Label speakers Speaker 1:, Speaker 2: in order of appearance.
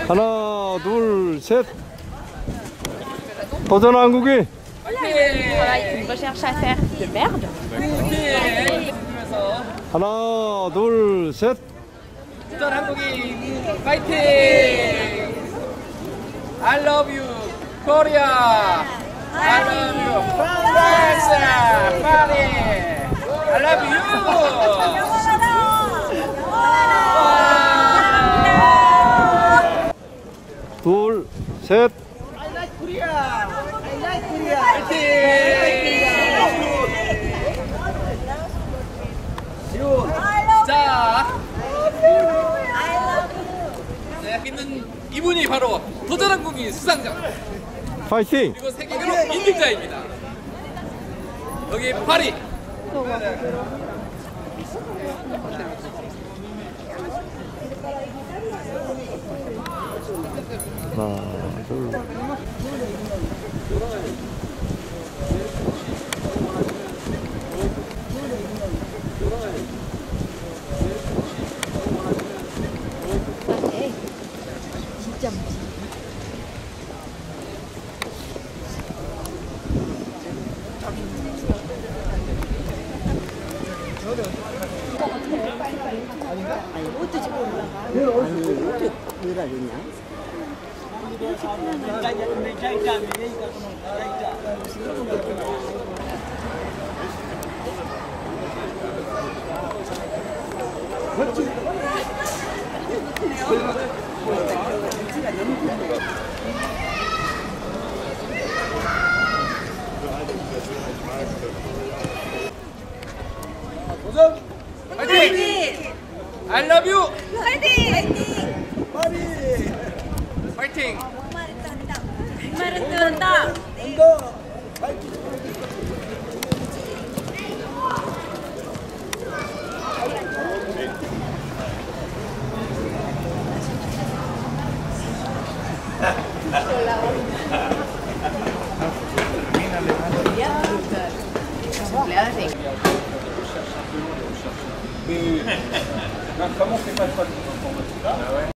Speaker 1: 하나, 둘, 셋. 도전 한국인.
Speaker 2: Il recherche à faire de merde.
Speaker 1: 하나, 둘, 셋.
Speaker 3: 도전 한국인 파이팅! I love you, Korea. I love you, France, Paris. I love you.
Speaker 1: 둘, 셋.
Speaker 3: I like Korea. I like Korea. 파이팅! 자, 네, 있는 이분이 바로 도전한국인 수상자
Speaker 1: 파이팅.
Speaker 3: 그리고 세계기록 인증자입니다. 여기 파리.
Speaker 1: 하나, 둘.
Speaker 2: 진짜 무지.
Speaker 4: 아니 어떻게 올라가? 아니 어떻게 올라가냐?
Speaker 3: 도전! 파이팅! I love you! 파이팅!
Speaker 2: 마라톤다.
Speaker 3: Comment on fait pas de